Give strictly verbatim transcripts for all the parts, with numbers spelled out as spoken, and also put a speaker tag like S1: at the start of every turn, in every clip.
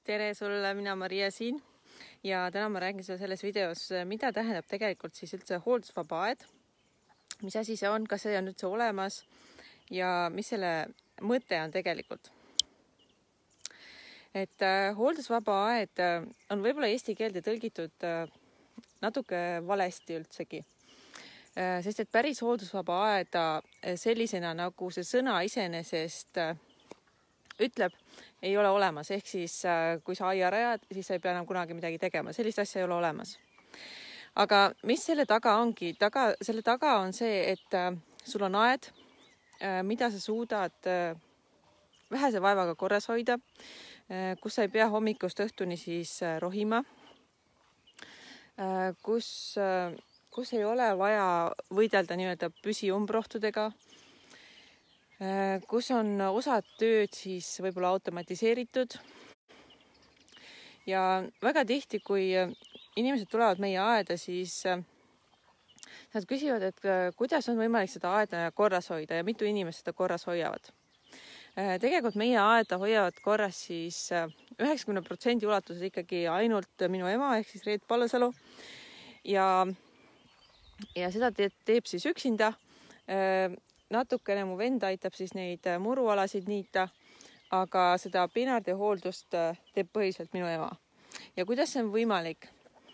S1: tere sulle, mina Maria siin ja täna ma räägin sulle selles videos, mida tähendab tegelikult siis üldse hooldusvaba aed, mis asi see on, kas see on üldse olemas ja mis selle mõte on tegelikult. Et äh, hooldusvaba aed äh, on võib-olla eesti keelde tõlgitud äh, natuke valesti üldsegi, äh, sest et päris hooldusvaba aeda äh, sellisena, nagu see sõna iseenesest äh, ütleb, ei ole olemas, ehk siis äh, kui sa aia rajad, siis sa ei pea enam kunagi midagi tegema, sellist asja ei ole olemas. Aga mis selle taga ongi? Taga, selle taga on see, et äh, sul on aed, äh, mida sa suudad äh, vähese vaevaga korras hoida, äh, kus sa ei pea hommikust õhtuni siis äh, rohima, äh, kus, äh, kus ei ole vaja võidelda nii-öelda püsiumbrohtudega, kus on osad tööd siis võib-olla automatiseeritud. Ja väga tihti, kui inimesed tulevad meie aeda, siis nad küsivad, et kuidas on võimalik seda aeda korras hoida ja mitu inimest seda korras hoiavad. Tegelikult meie aeda hoiavad korras siis üheksakümne protsendi ulatuses ikkagi ainult minu ema ehk siis Reet Pallasalu ja, ja seda teeb, teeb siis üksinda. Natukene mu vend aitab siis neid murualasid niita, aga seda pinardi hooldust teeb põhiliselt minu ema. Ja kuidas see on võimalik?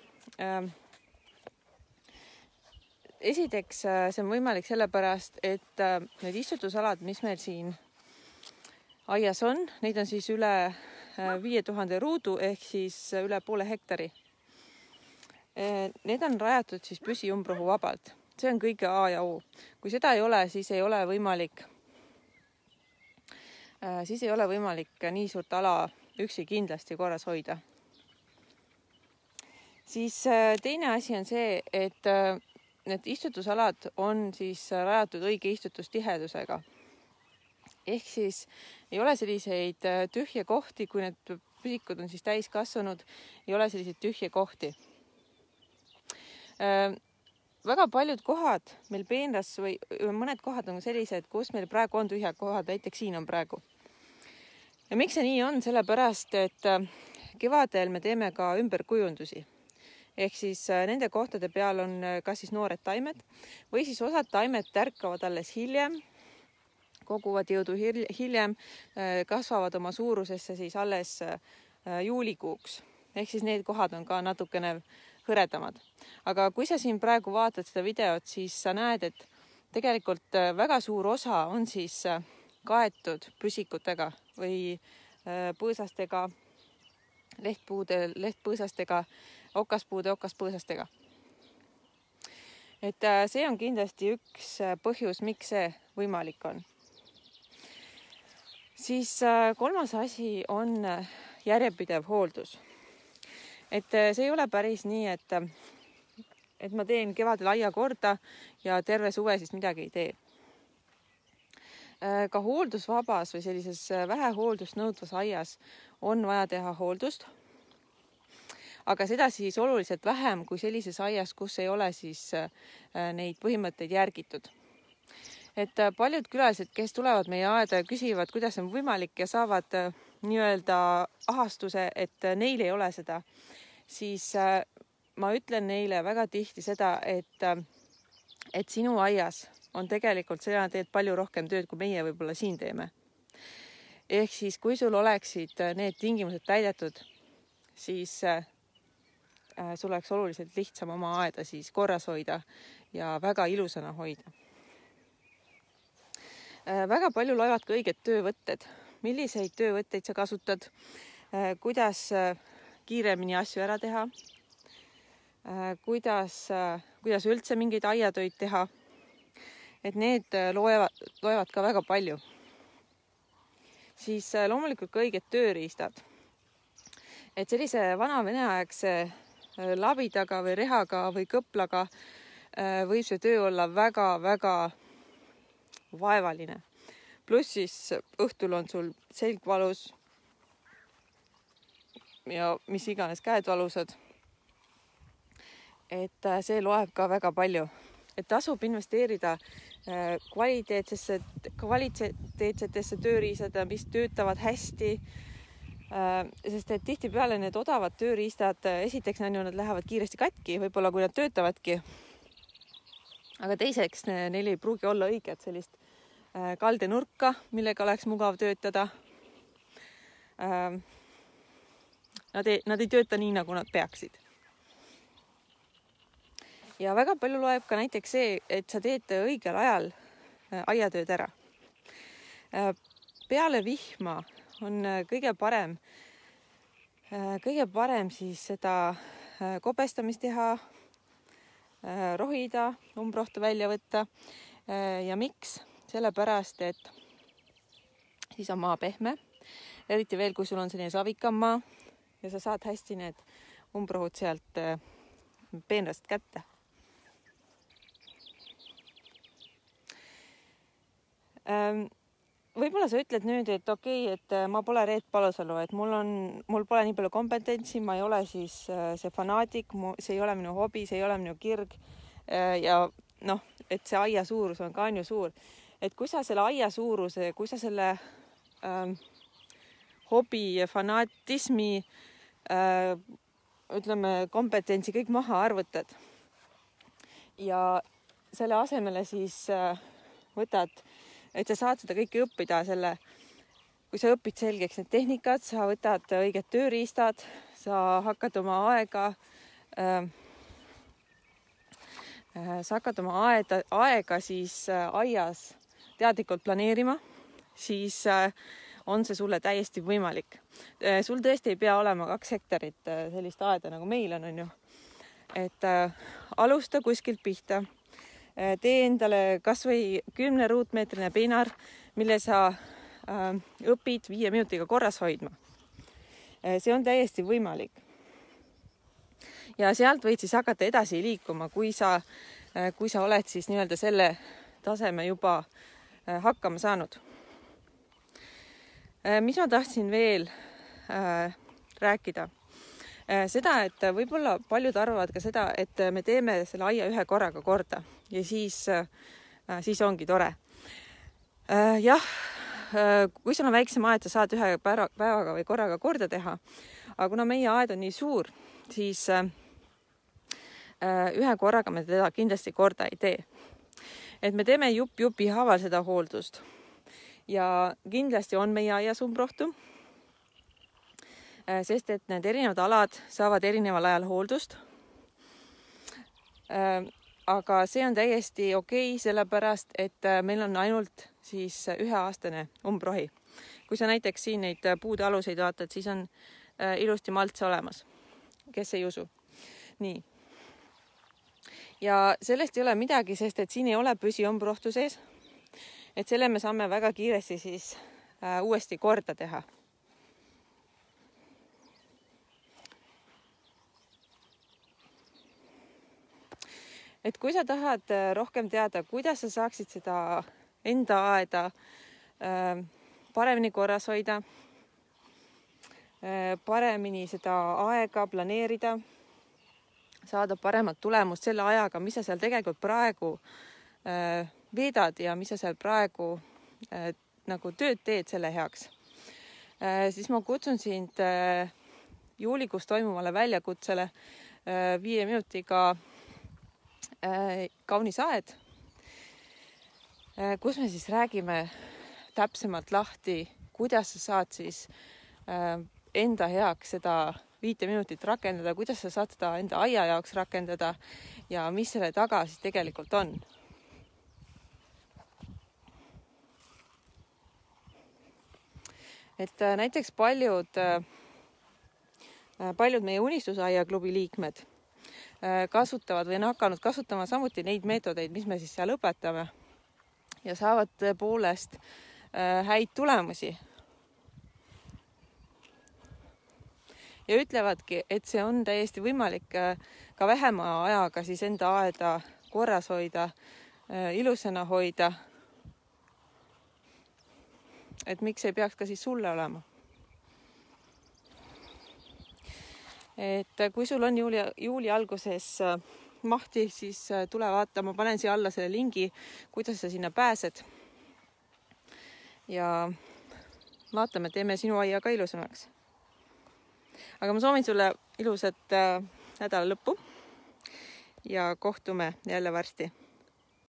S1: Esiteks see on võimalik sellepärast, et need istutusalad, mis meil siin aias on, neid on siis üle viie tuhande ruudu ehk siis üle poole hektari. Need on rajatud siis püsiumbrohu vabalt. See on kõige A ja O. Kui seda ei ole, siis ei ole võimalik, siis ei ole võimalik nii suurt ala üksi kindlasti korras hoida. Siis teine asi on see, et need istutusalad on siis rajatud õige istutustihedusega. Ehk siis ei ole selliseid tühje kohti, kui need püsikud on siis täis kasvanud, ei ole selliseid tühje kohti. Väga paljud kohad meil peenras või mõned kohad on sellised, kus meil praegu on tühjad kohad, näiteks siin on praegu. Ja miks see nii on? Sellepärast, et kevadel me teeme ka ümberkujundusi. Ehk siis nende kohtade peal on kas siis noored taimed või siis osad taimed tärkavad alles hiljem, koguvad jõudu hiljem, kasvavad oma suurusesse siis alles juulikuuks. Ehk siis need kohad on ka natukene hõredamad. Aga kui sa siin praegu vaatad seda videot, siis sa näed, et tegelikult väga suur osa on siis kaetud püsikutega või põõsastega, lehtpuude, lehtpõõsastega, okaspuude, okaspõõsastega. Et see on kindlasti üks põhjus, miks see võimalik on. Siis kolmas asi on järjepidev hooldus. Et see ei ole päris nii, et, et ma teen kevadel aia korda ja terve suve siis midagi ei tee. Ka hooldusvabas või sellises vähe hooldust nõudvas aias on vaja teha hooldust, aga seda siis oluliselt vähem kui sellises aias, kus ei ole siis neid põhimõtteid järgitud. Et paljud külalised, kes tulevad meie aeda ja küsivad, kuidas on võimalik ja saavad nii-öelda ahastuse, et neil ei ole seda, siis ma ütlen neile väga tihti seda, et, et sinu aias on tegelikult seda teed palju rohkem tööd, kui meie võib-olla siin teeme. Ehk siis, kui sul oleksid need tingimused täidetud, siis sul oleks oluliselt lihtsam oma aeda siis korras hoida ja väga ilusana hoida. Väga palju loevad ka õiged töövõtted. Milliseid töövõtteid sa kasutad, kuidas kiiremini asju ära teha, kuidas, kuidas üldse mingeid aiatöid teha. Et need loevad, loevad ka väga palju. Siis loomulikult ka õiged tööriistad. Et sellise vana veneaegse labidaga või rehaga või kõplaga võib see töö olla väga-väga vaevaline. Pluss siis õhtul on sul selg valus ja mis iganes käed valusad. Et see loeb ka väga palju. Et tasub investeerida kvaliteetsesse, kvaliteetsetesse tööriisade, mis töötavad hästi, sest et tihtipeale need odavad tööriistad, esiteks on ju, nad lähevad kiiresti katki, võib-olla kui nad töötavadki. Aga teiseks, neil ei pruugi olla õiget sellist kaldenurka, millega oleks mugav töötada. Nad ei, nad ei tööta nii, nagu nad peaksid. Ja väga palju loeb ka näiteks see, et sa teed õigel ajal aiatööd ära. Peale vihma on kõige parem, kõige parem siis seda kobestamist teha, rohida, umbrohtu välja võtta. Ja miks? Sellepärast, et siis on maa pehme, eriti veel, kui sul on selline savikam maa ja sa saad hästi need umbrohud sealt peenrast kätte. Võib-olla sa ütled nüüd, et okei, okay, et ma pole Reet Palusalu, et mul on, mul pole nii palju kompetentsi, ma ei ole siis see fanaatik, see ei ole minu hobi, see ei ole minu kirg ja noh, et see aia suurus on ka on ju suur. Et kui sa selle aia suuruse, kui sa selle ähm, hobi ja fanaatismi äh, ütleme, kompetentsi kõik maha arvutad ja selle asemele siis äh, võtad, et sa saad seda kõike õppida selle, kui sa õpid selgeks need tehnikad, sa võtad õiged tööriistad, sa hakkad oma aega äh, sa hakkad oma aeda, aega siis äh, aias teadlikult planeerima, siis äh, on see sulle täiesti võimalik. Äh, sul tõesti ei pea olema kaks hektarit äh, sellist aeda, nagu meil on, on ju. Et äh, alusta kuskilt pihta. Tee endale kas või kümne ruutmeetrine peinar, mille sa äh, õpid viie minutiga korras hoidma. See on täiesti võimalik. Ja sealt võid siis hakata edasi liikuma, kui sa, äh, kui sa oled siis nii-öelda selle taseme juba äh, hakkama saanud. Äh, mis ma tahtsin veel äh, rääkida? Seda, et võib-olla paljud arvavad ka seda, et me teeme selle aia ühe korraga korda ja siis, siis ongi tore. Jah, kui sul on väiksem aed, sa saad ühe päevaga või korraga korda teha, aga kuna meie aed on nii suur, siis ühe korraga me teda kindlasti korda ei tee. Et me teeme jupp jupi haaval seda hooldust ja kindlasti on meie aias umbrohtu, sest et need erinevad alad saavad erineval ajal hooldust. Aga see on täiesti okei, sellepärast, et meil on ainult siis üheaastane umbrohi. Kui sa näiteks siin neid puude aluseid vaatad, siis on ilusti malts olemas, kes ei usu. Nii. Ja sellest ei ole midagi, sest et siin ei ole püsiumbrohtu sees. Et selle me saame väga kiiresti siis uuesti korda teha. Et kui sa tahad rohkem teada, kuidas sa saaksid seda enda aeda paremini korras hoida, paremini seda aega planeerida, saada paremat tulemust selle ajaga, mis sa seal tegelikult praegu veedad ja mis sa seal praegu nagu tööd teed selle heaks, siis ma kutsun sind juulikuus toimuvale väljakutsele viie minutiga kaunis aed, kus me siis räägime täpsemalt lahti, kuidas sa saad siis enda heaks seda viite minutit rakendada, kuidas sa saad seda enda aia jaoks rakendada ja mis selle taga siis tegelikult on. Et näiteks paljud, paljud meie unistusaiaklubi liikmed kasutavad või on hakanud kasutama samuti neid meetodeid, mis me siis seal õpetame ja saavad tõepoolest häid tulemusi. Ja ütlevadki, et see on täiesti võimalik ka vähema ajaga siis enda aeda korras hoida, ilusana hoida. Et miks ei peaks ka siis sulle olema. Et kui sul on juuli, juuli alguses mahti, siis tule vaata, ma panen siia alla selle lingi, kuidas sa sinna pääsed. Ja vaatame, teeme sinu aia ka ilusamaks. aga ma soovin sulle ilusat äh, nädala lõppu ja kohtume jälle varsti.